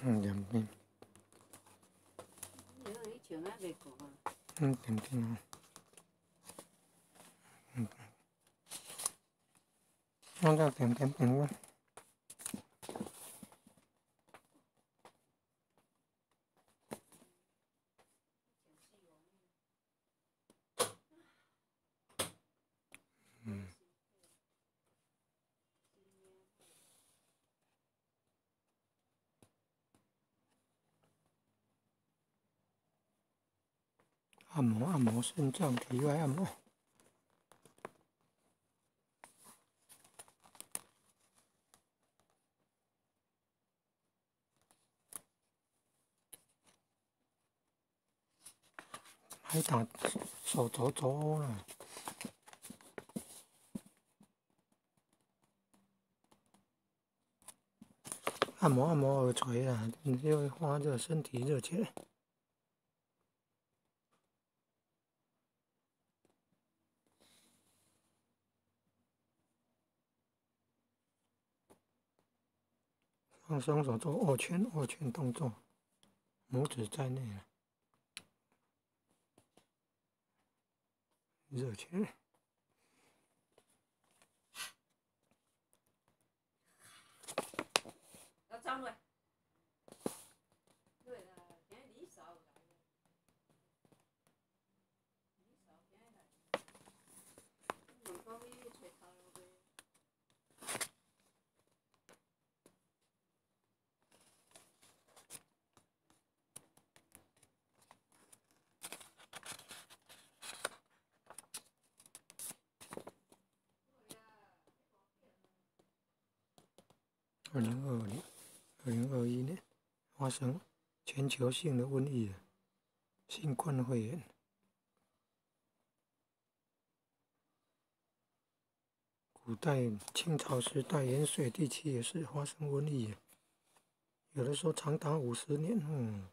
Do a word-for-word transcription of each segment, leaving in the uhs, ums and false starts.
嗯，两边。 你你穿啊袂过啊？ 嗯，点点啊。嗯。我这点点点个。嗯。按摩按摩肾脏，体外按摩。还打手肘肘了。按摩按摩耳垂啊，你就会发热，身体热起来。放双手做握拳，握拳动作，拇指在内了，热起来。 要走落。对啦，今日李嫂来了。李嫂今日来。问讲你找头路未？ 二零二零、二零二一年发生全球性的瘟疫，新冠肺炎。古代清朝时代，盐水地区也是发生瘟疫，有的时候长达五十年。嗯，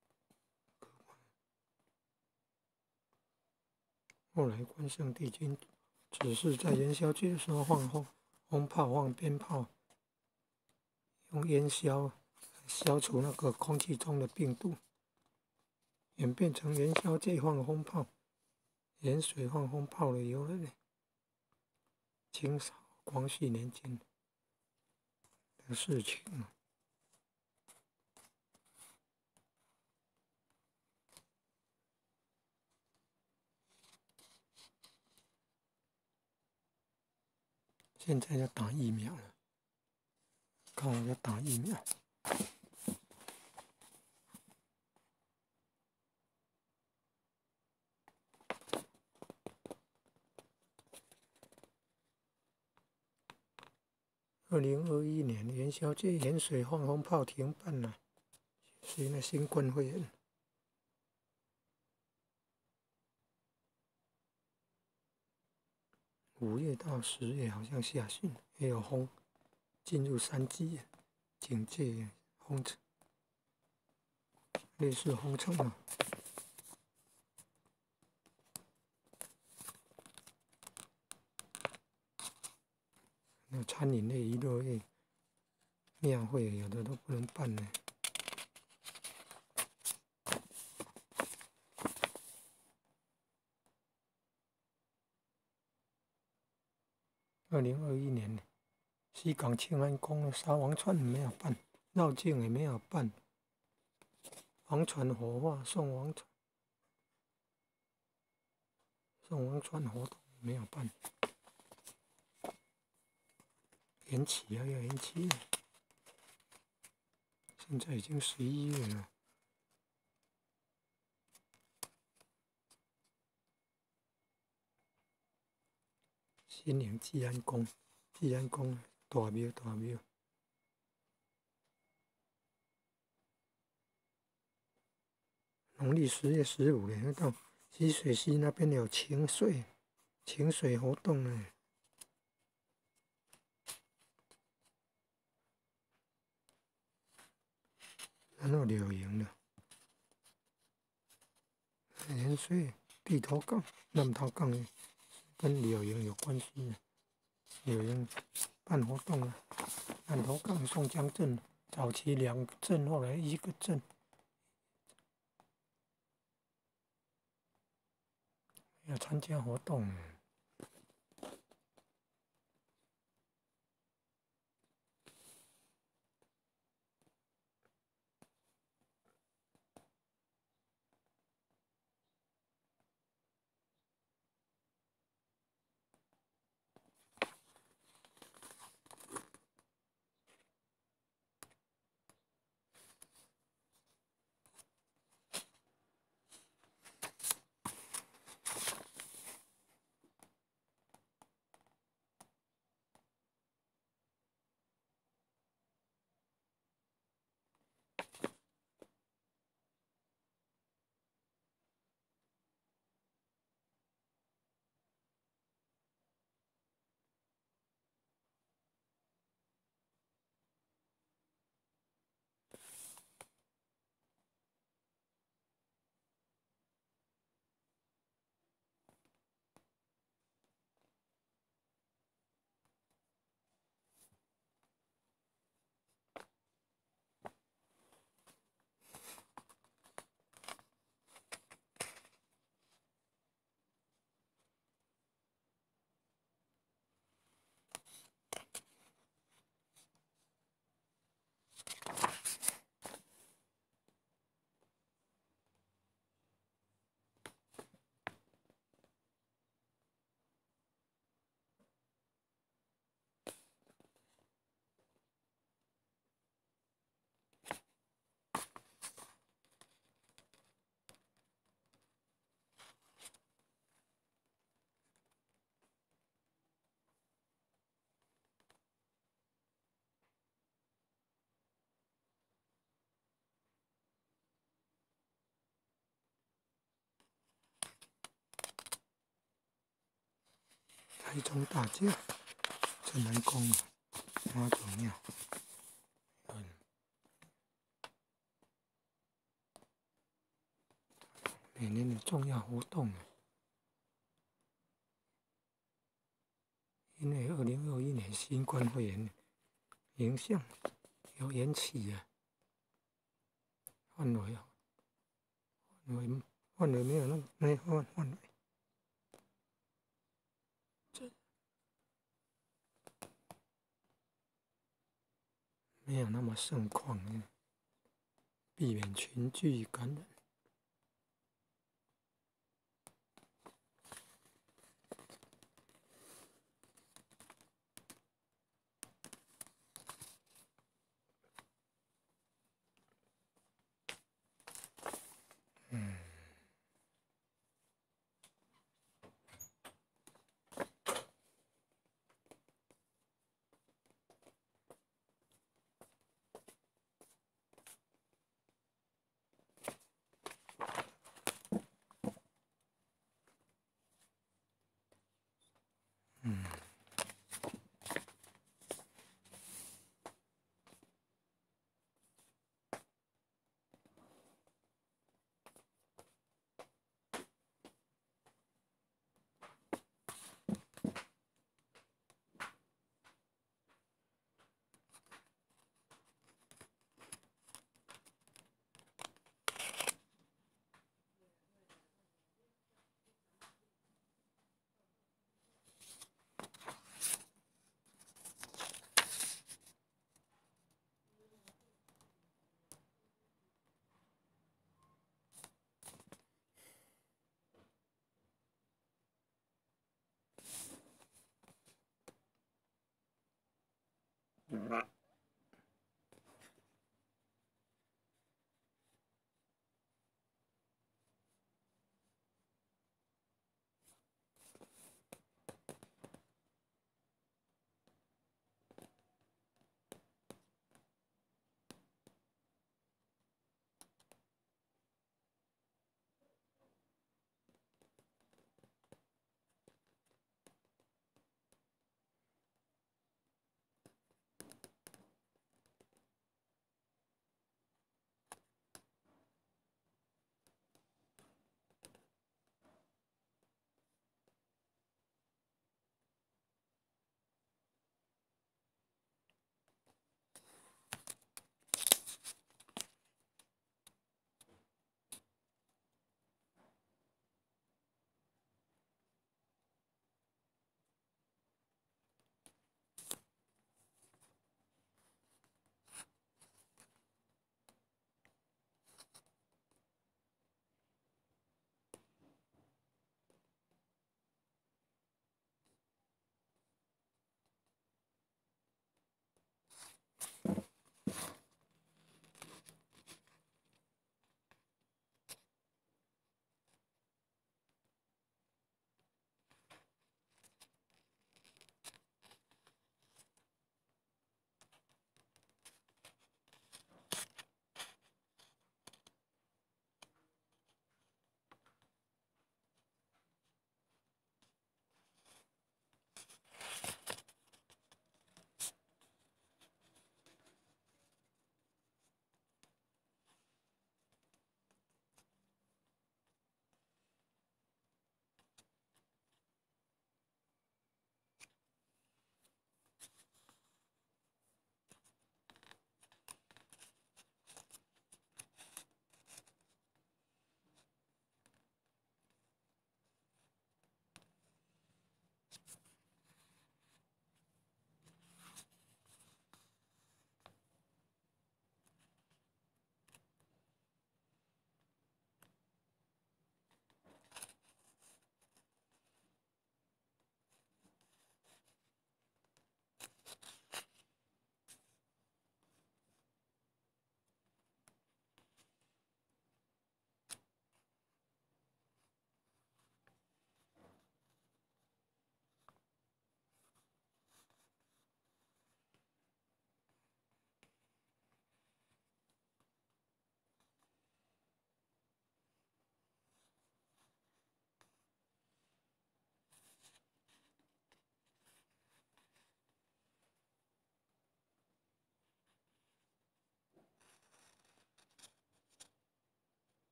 后来关圣帝君只是在元宵节的时候放轰轰炮、放鞭炮，用烟消消除那个空气中的病毒，演变成元宵节放轰炮、盐水放轰炮的由来。清朝光绪年间的事情。现在要打疫苗了，刚好要打疫苗。二零二一年元宵节盐水放轰炮停办了，是因为新冠肺炎。五月到十月好像下旬也有风，进入三级警戒封城，类似封城啊。那餐饮类、娱乐类、庙会有的都不能办呢。二零二一年，西港庆安宫的沙王船没有办，绕境也没有办，王船火化送王船送王船活动没有办，延期啊，要延期了。现在已经十一月了。新营济安宫，济安宫大庙大庙。农历十月十五呢，到溪水溪那边有晴水，晴水活动呢。然后柳营了，盐水地头港、南头港的跟柳营有关系的。柳营办活动了，南头港宋江镇早期两个镇，后来一个镇，要参加活动。台中大街、城南宫、妈祖庙，嗯，每年的重要活动。因为二零二一年新冠肺炎影响有延期啊，范围啊，范围范围没有那么没范范围。没有那么盛况，避免群聚感染。嗯。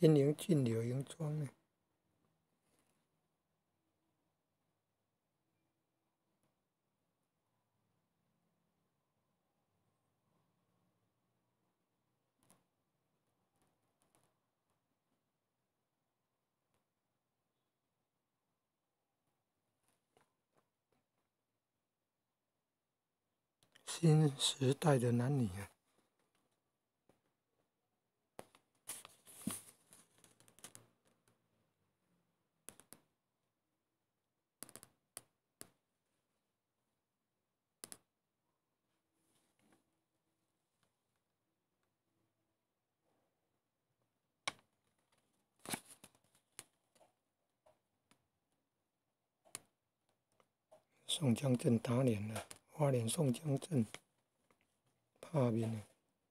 心灵净流营庄呢。新时代的男女啊，宋江镇打脸了，花莲宋江镇怕面了。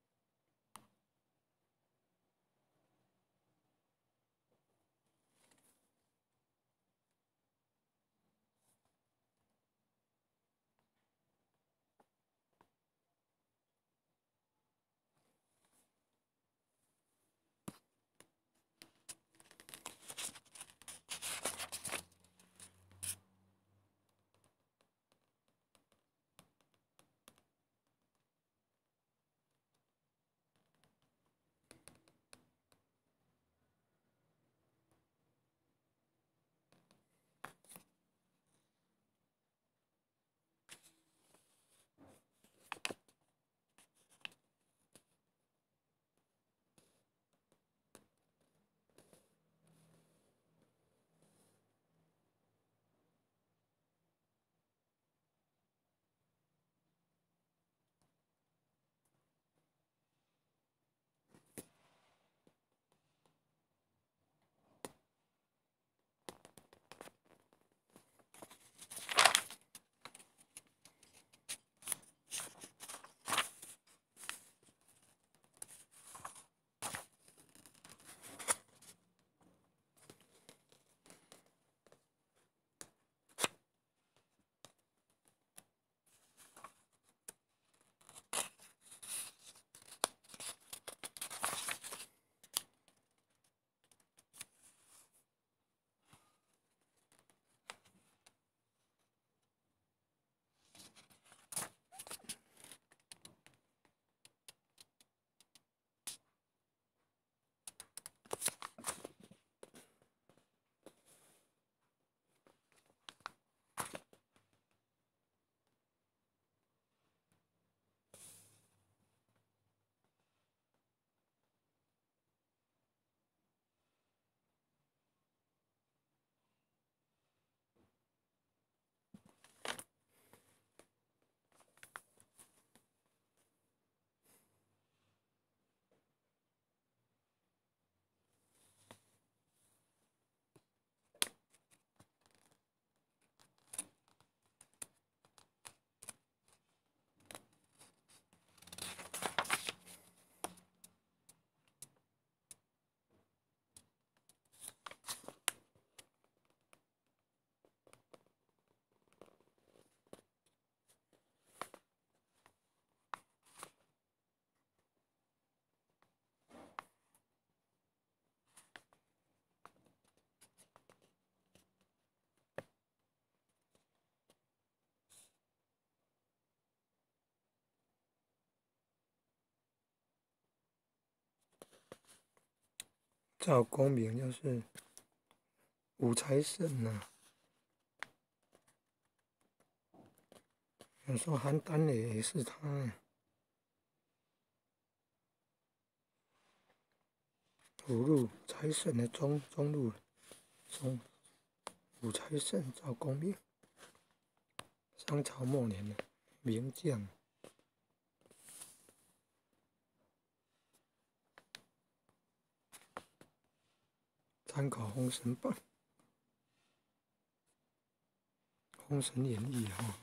赵公明就是五财神呐、啊，有时候邯郸的也是他、欸，五路财神的中中路中五财神赵公明，商朝末年的名将。参考《封神榜》《封神演义》哈。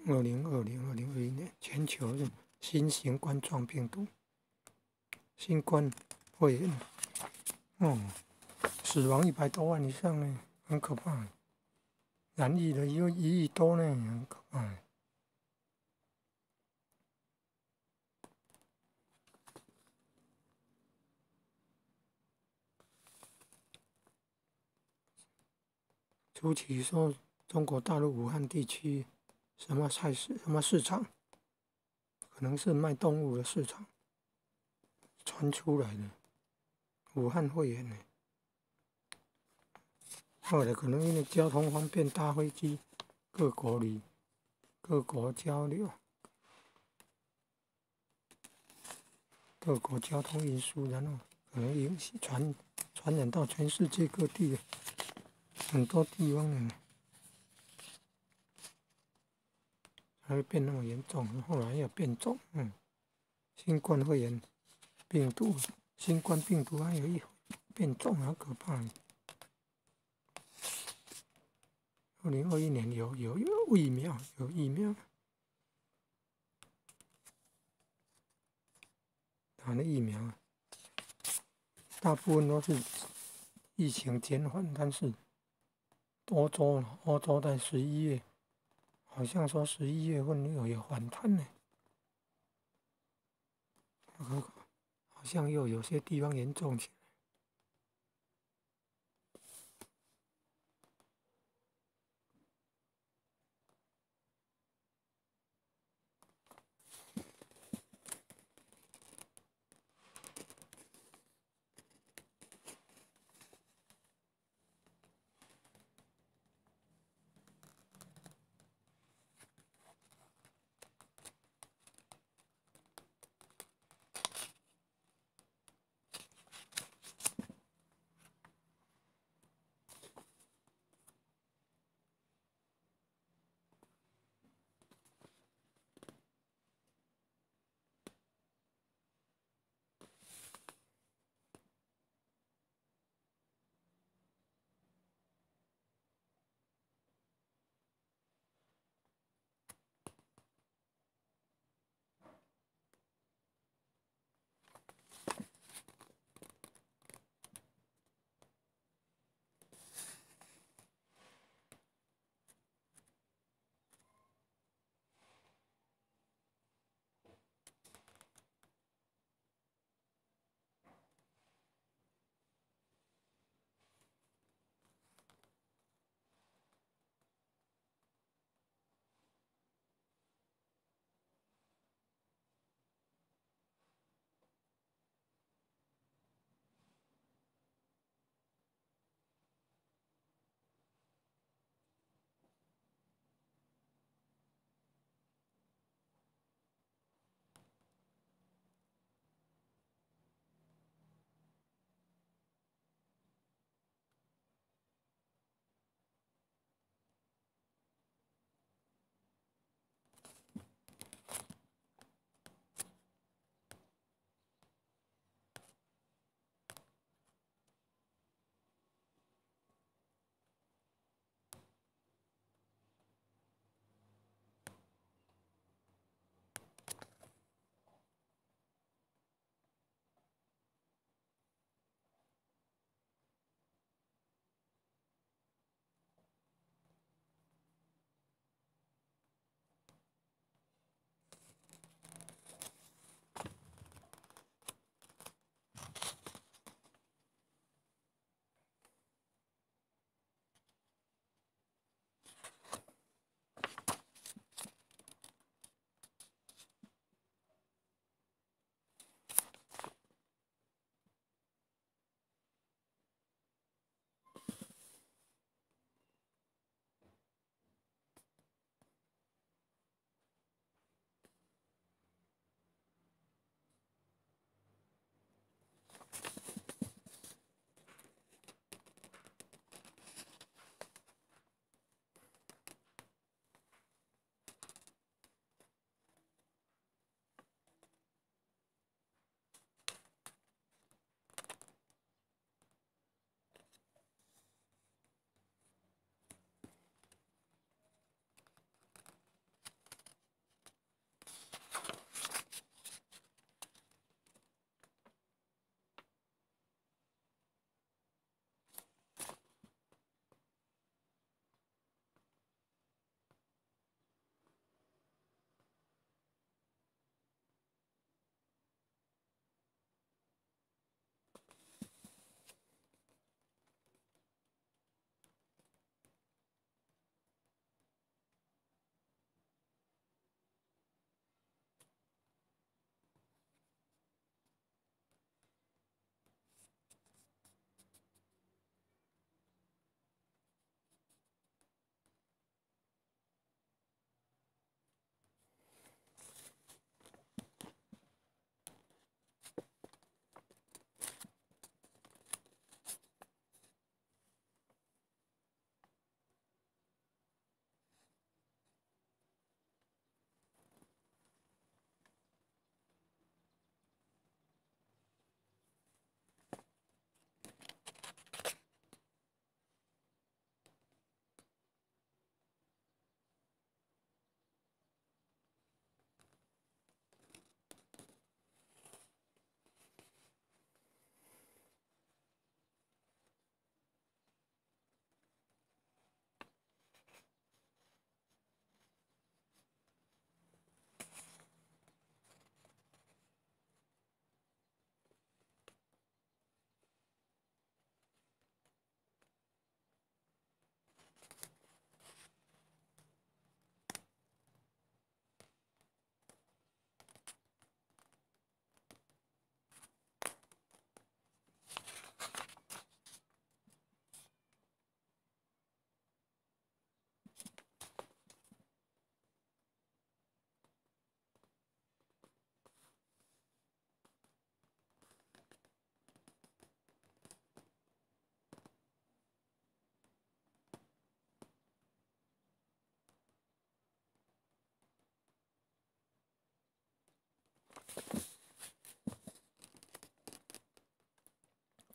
二零二零、二零二一年全球的新型冠状病毒、新冠肺炎，哦，死亡一百多万以上呢，很可怕。染疫的有一亿多呢，很可怕。初期说中国大陆武汉地区什么菜市、什么市场，可能是卖动物的市场传出来的武汉肺炎呢。后来可能因为交通方便，搭飞机，各国旅、各国交流，各国交通运输，然后可能影响传传染到全世界各地很多地方呢，才会变那么严重。后来又变种，嗯，新冠肺炎病毒，新冠病毒还有一变种，好可怕。二零二一年有有有疫苗，有疫苗，打了疫苗，大部分都是疫情减缓，但是欧洲欧洲在十一月，好像说十一月份又有反弹呢，好像又有些地方严重起来。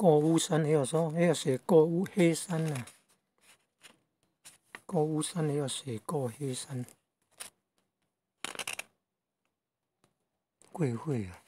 购物山也有说也有写购物黑山啊，购物山也有写购黑山，贵会啊。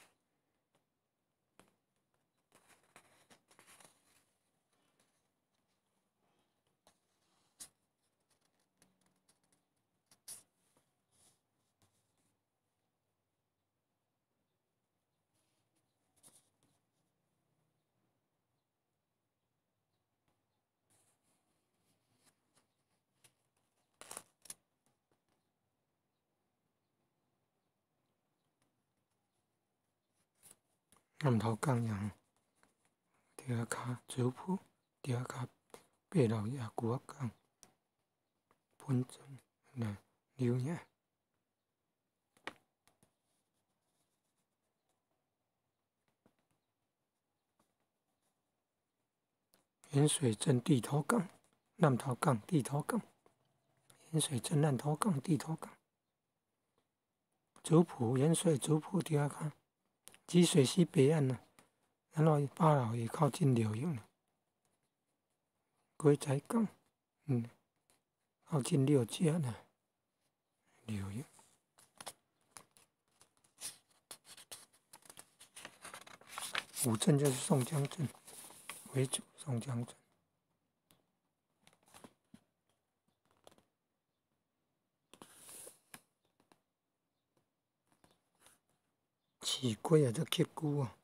南投港阳，第二卡酒铺，第二卡八老爷古仔港，本镇来留影。盐水镇地头港，南投港地头港，盐水镇南投港地头港，竹埔盐水竹埔第二卡，积水溪北岸啊，然后八老爷靠近柳营了，龟仔港，嗯，靠近六家呢，柳营。五镇就是宋江镇为主，宋江镇。起龟啊，这乞龟啊。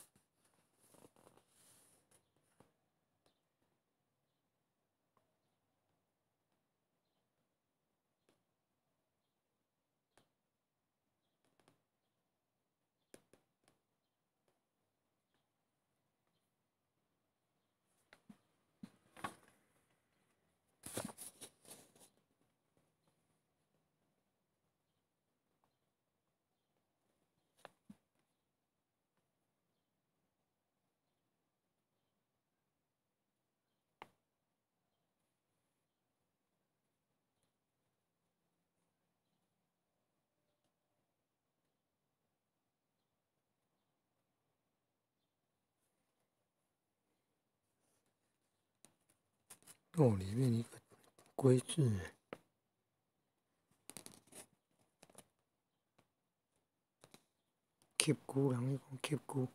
哦，里面一个龟字，吸龟，人咧讲吸龟。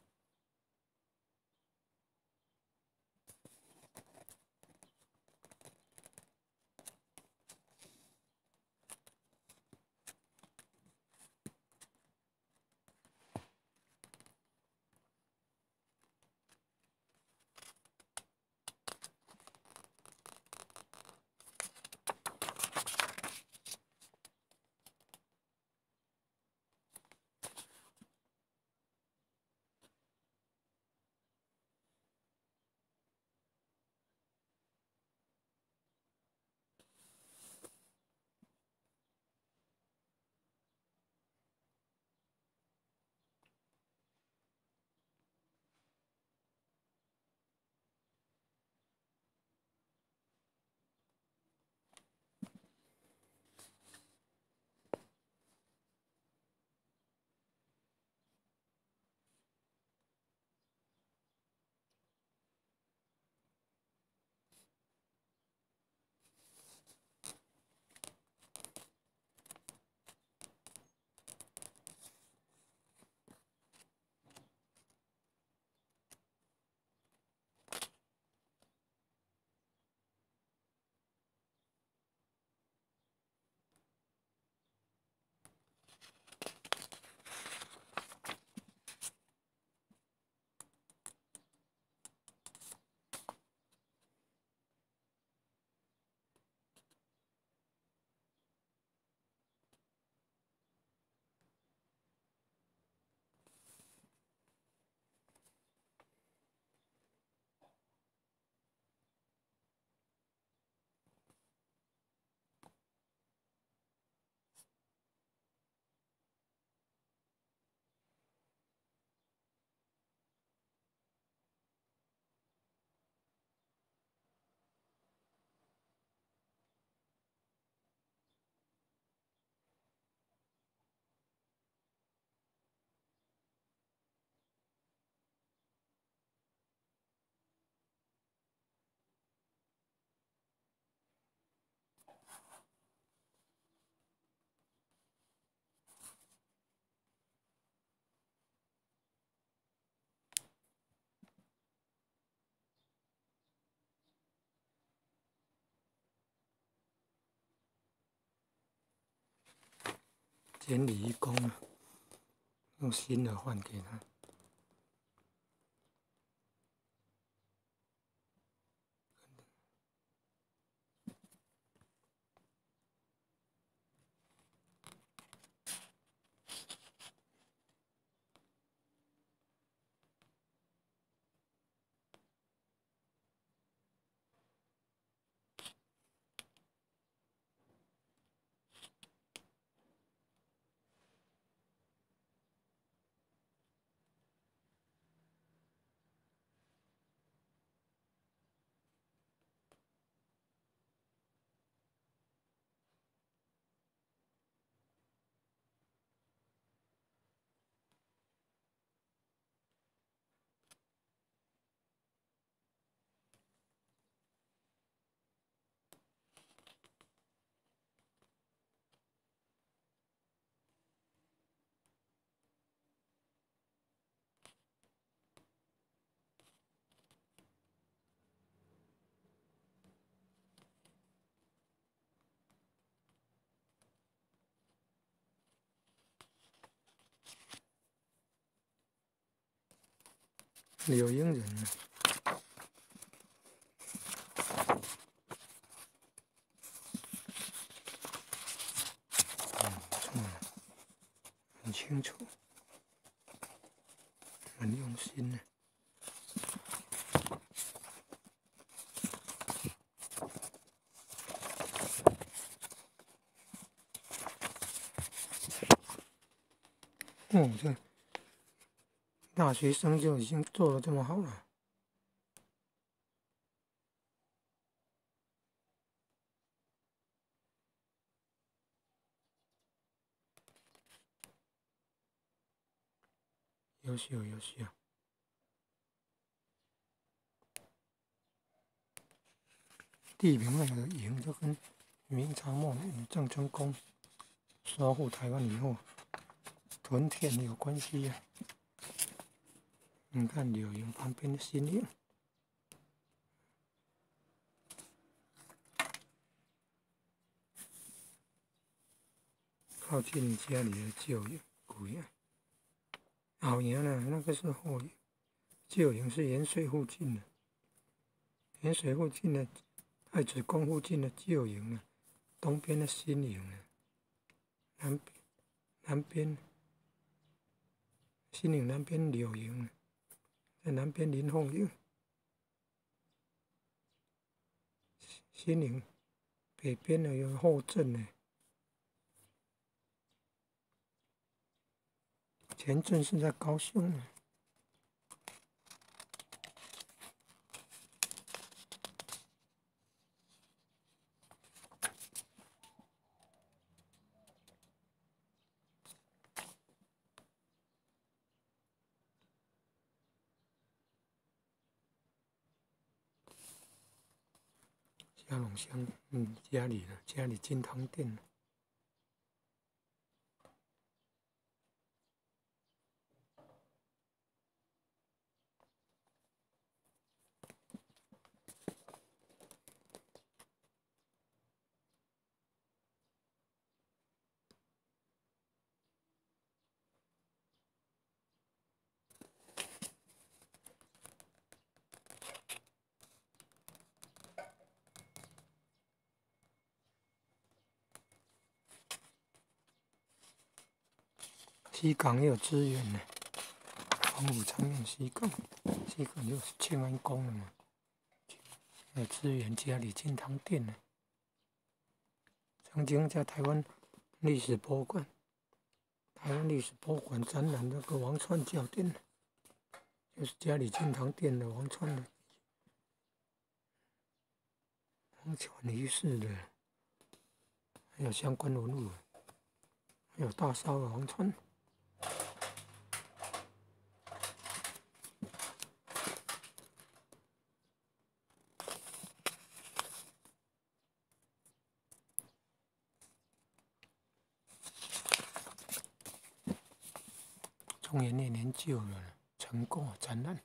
显礼一功啊，用新的换给他。柳英人呢？嗯，很清楚，很用心呢。哦，这大学生就已经做得这么好了。优秀，优秀。地名那个营就跟明朝末年郑成功收复台湾以后屯田有关系呀、啊。你看柳营旁边的新营，靠近家里的旧营古营。老营呢，那个是后营，旧营是盐水附近的，盐水附近的太子宫附近的旧营呢，东边的新营呢，南边南边新营南边柳营呢，在南边林凤营，新营北边呢有后镇呢，前镇是在高雄呢。嘉隆乡，嗯，家里了，家里金堂店了。西港也有资源呢，澎湖长面西港，西港就是庆安宫了嘛，有资源家里金堂店呢。曾经在台湾历史博物馆，台湾历史博物馆展览那个王串教殿，就是家里金堂店的王串的王串仪式的，还有相关文物，还有大烧的王串。中原那年旧了，成果展览。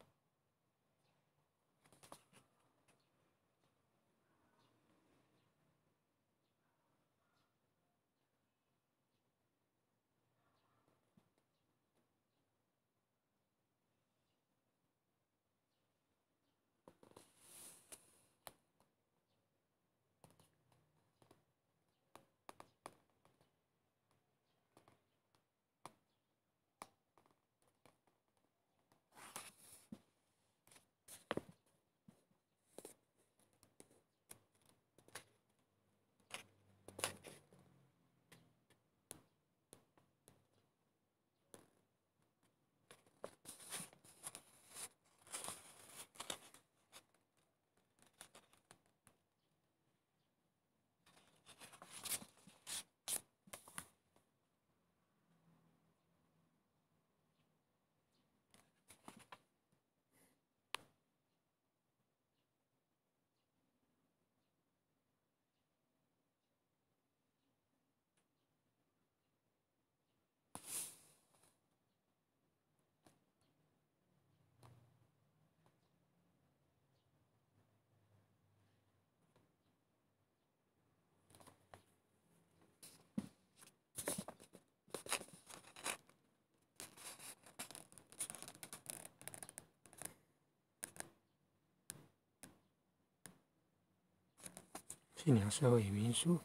信仰社会与民俗。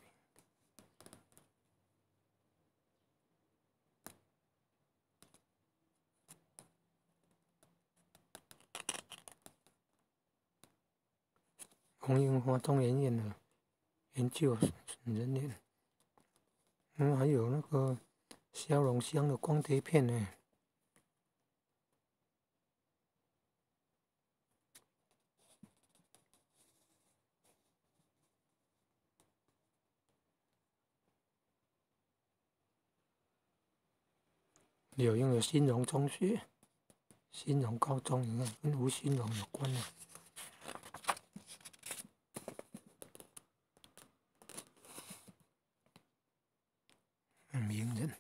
红樱花中研院的研究人员，嗯，还有那个骁龙香的光碟片呢。柳营的新荣中学、新荣高中，你看跟吴新荣有关的。名人。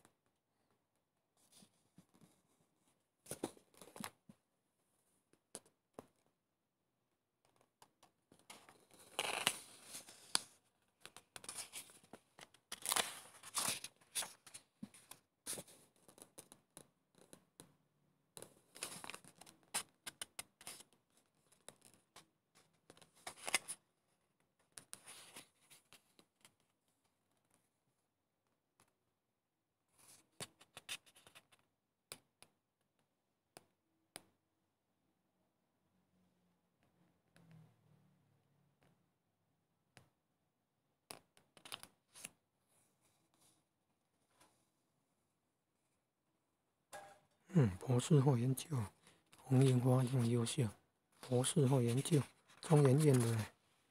嗯，博士后研究，红樱花这么优秀，博士后研究，中研院的。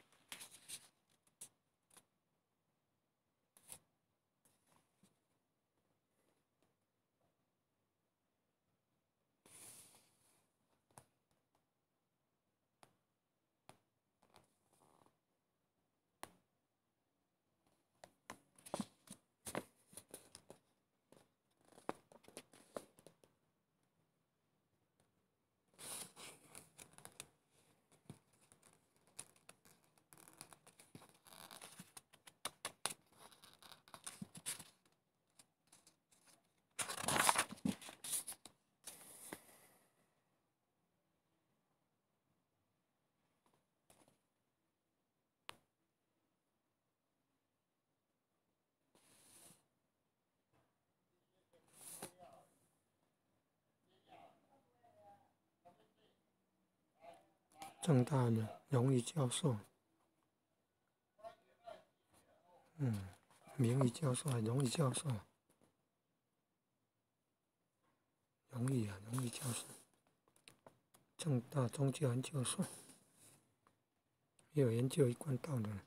政大的荣誉教授，嗯，名誉教授还荣誉教授，荣誉啊，荣誉教授，政大宗教研究所，也有研究一贯道的。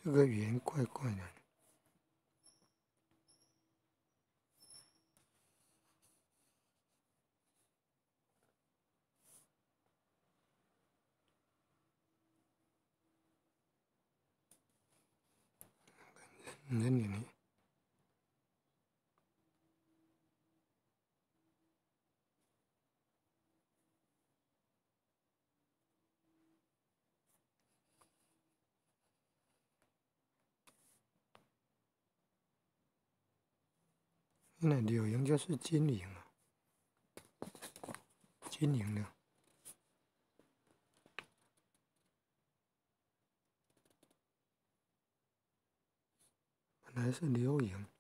这个语言怪怪的。人脸呢？原来柳营就是金营啊，金营的。本来是流营。